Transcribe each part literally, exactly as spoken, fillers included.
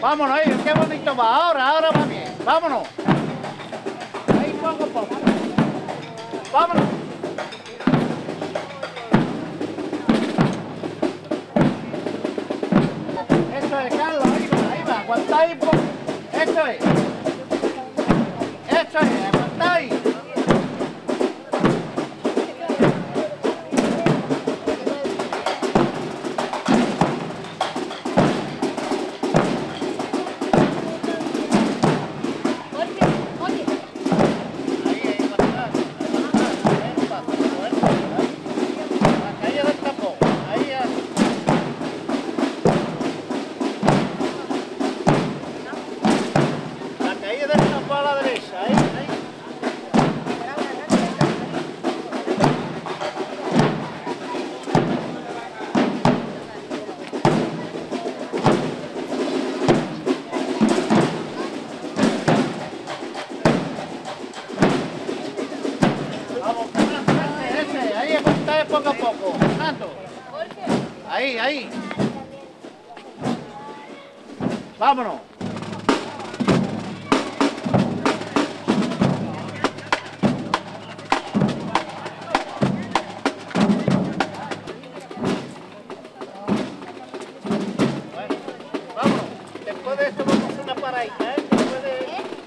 Vámonos, eh, qué bonito va. Ahora, ahora va bien. Vámonos. Ahí poco a poco. Vámonos. Eso es, Carlos. Ahí va, ahí va. Aguantáis un poco. Eso es. Eso es, aguantáis. Poco a poco, Santo. Ahí, ahí. Vámonos. Bueno, vámonos. Después de esto vamos a hacer una paradita, ¿eh? Después de...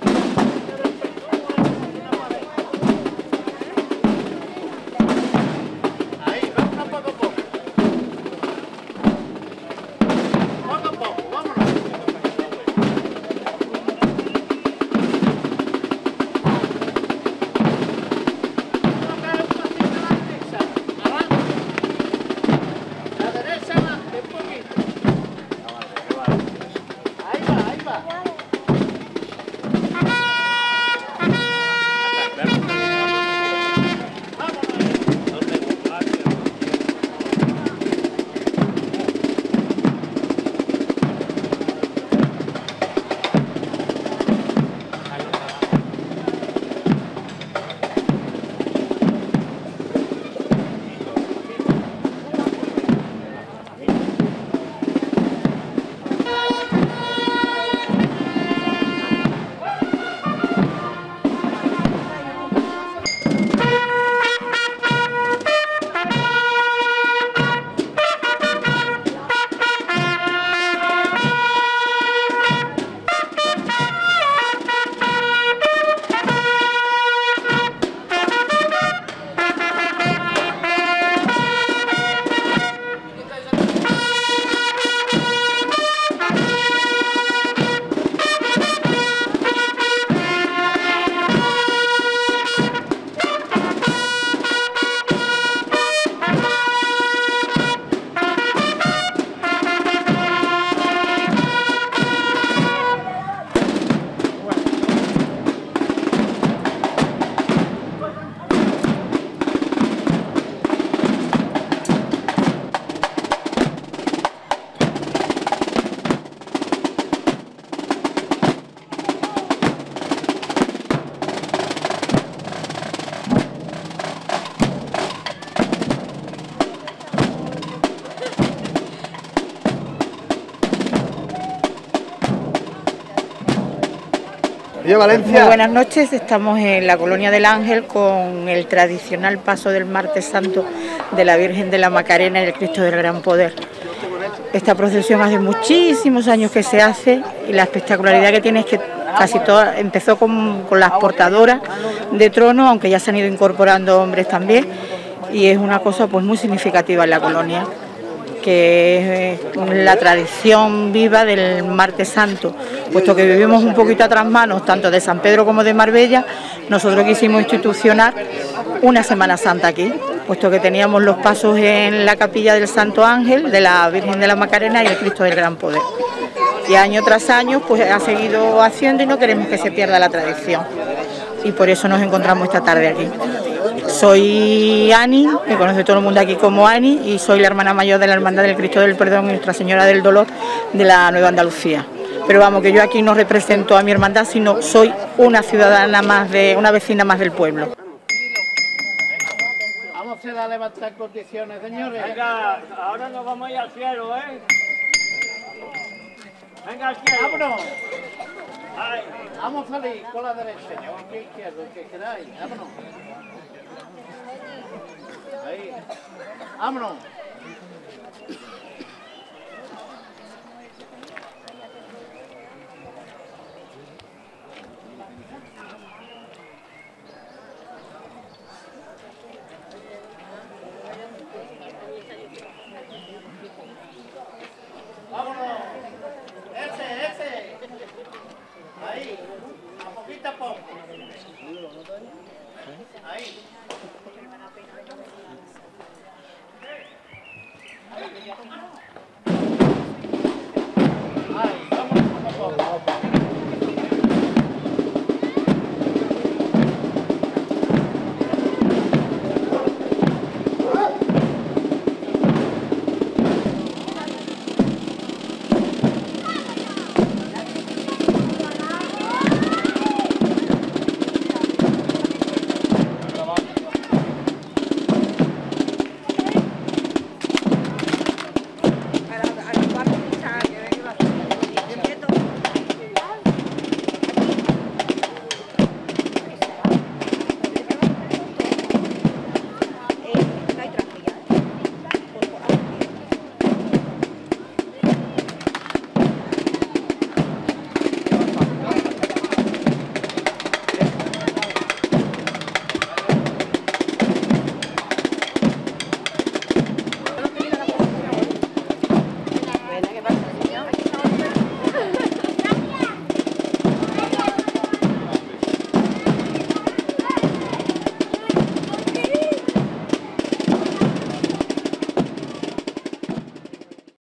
Muy buenas noches, estamos en la Colonia del Ángel con el tradicional paso del Martes Santo de la Virgen de la Macarena y el Cristo del Gran Poder. Esta procesión hace muchísimos años que se hace y la espectacularidad que tiene es que casi toda empezó con, con las portadoras de trono, aunque ya se han ido incorporando hombres también, y es una cosa pues muy significativa en la colonia, que es la tradición viva del Martes Santo. Puesto que vivimos un poquito a trasmanos, tanto de San Pedro como de Marbella, nosotros quisimos institucionar una Semana Santa aquí, puesto que teníamos los pasos en la capilla del Santo Ángel, de la Virgen de la Macarena y el Cristo del Gran Poder. Y año tras año pues ha seguido haciendo y no queremos que se pierda la tradición. Y por eso nos encontramos esta tarde aquí. Soy Ani, me conoce todo el mundo aquí como Ani, y soy la hermana mayor de la Hermandad del Cristo del Perdón y Nuestra Señora del Dolor de la Nueva Andalucía. Pero vamos, que yo aquí no represento a mi hermandad, sino soy una ciudadana más, de una vecina más del pueblo. Vamos a levantar condiciones, señores. Venga, ahora nos vamos a ir al cielo, ¿eh? Venga. Vámonos. Vamos a salir con la derecha, con la izquierda, que queráis. Vámonos. Ahí. Vámonos.